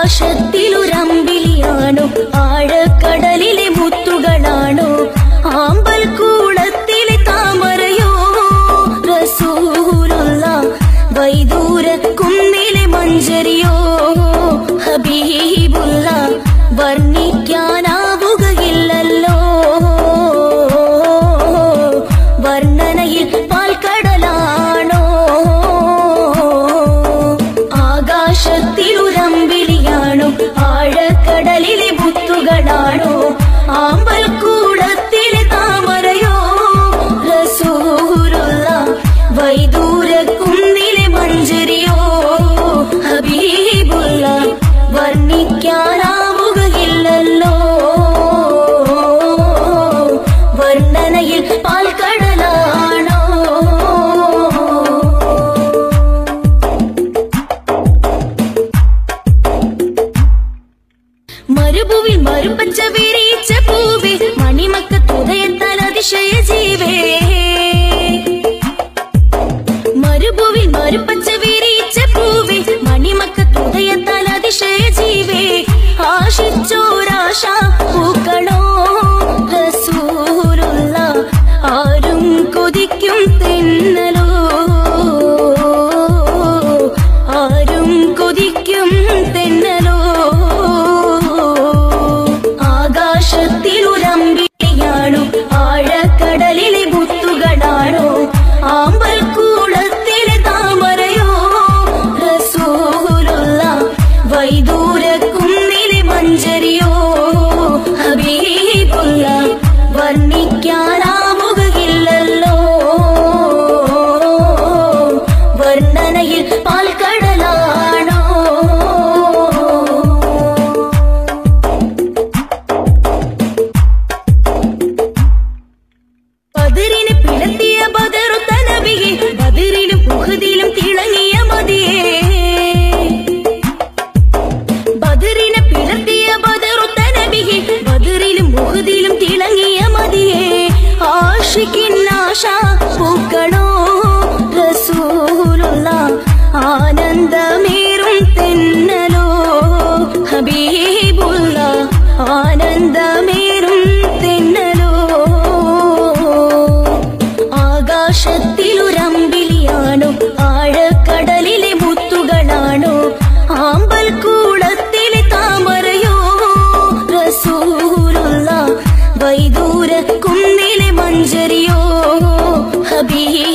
ആകാശത്തിലൊരമ്പിളിയാണോ ആഴക്കടലിലെ മുത്തുകളാണോ ആമ്പൽ കൂടത്തിലെ താമരയോ റസൂലുള്ള വൈദൂര കുന്നിലെ മഞ്ചരിയോ ഹബീബുള്ള വർണ്ണിക്കാനാവുകയില്ലല്ലോ വർണ്ണനയിൽ പാൽക്കടലാണോ ആകാശത്തിലൊരമ്പിളിയാണോ ആഴക്കടലിലെ മുത്തുകളാണോ ആമ്പൽ കൂടത്തിലെ താമരയോ റസൂലുള്ള വൈദൂര കുന്നിലെ മഞ്ചരിയോ ഹബീബുള്ള വർണ്ണിക്കാനാവുകയില്ലല്ലോ വർണ്ണനയിൽ പാൽക്കടലാണോ മരുഭൂവിൽ മരുപ്പച്ച വിരിച്ച പൂവേ മണിമക്കത്തുദയത്താൽ അതിശയ ജീവേ മരുഭൂവിൽ മരുപ്പച്ച വിരിച്ച പൂവേ മണിമക്കത്തുദയത്താൽ അതിശയ ജീവേ ആശിച്ചോരാശ പൂക്കളോ റസൂലുള്ള ആരും കൊതിക്കും തെന്നലോ ആരും കൊതിക്കും തെന്നലോ ആകാശത്തിലൊരമ്പിളിയാണോ ആഴക്കടലിലെ മുത്തുകളാണോ ആമ്പൽ കൂടത്തിലെ താമരയോ റസൂലുള്ള വൈദൂര കുന്നിലെ മഞ്ചരിയോ ഹബീബുള്ള വർണ്ണിക്കാനാവുകയില്ലല്ലോ വർണ്ണനയിൽ പാൽക്കടലാണോ ബദറിനെ പിളർത്തിയ ബദറുത്ത നബിയെ ബദറിലും ഉഹദിലും തിളങ്ങിയ മതിയേ ബദറിനെ പിളർത്തിയ ബദറുത്ത നബിയെ ബദറിലും ഉഹദിലും തിളങ്ങിയ മതിയേ ആശിക്കിന്നാശ പൂക്കളോ റസൂലുള്ള ആനന്ദമേറും തെന്നലോ ഹബീബുള്ള ആനന്ദമേറും തെന്നലോ ആകാശത്തിലൊരമ്പിളിയാണോ ആഴക്കടലിലെ മുത്തുകളാണോ ആമ്പൽ കൂടത്തിലെ താമരയോ റസൂലുള്ള വൈദൂര കുന്നിലെ മഞ്ചരിയോ ഹബീബ്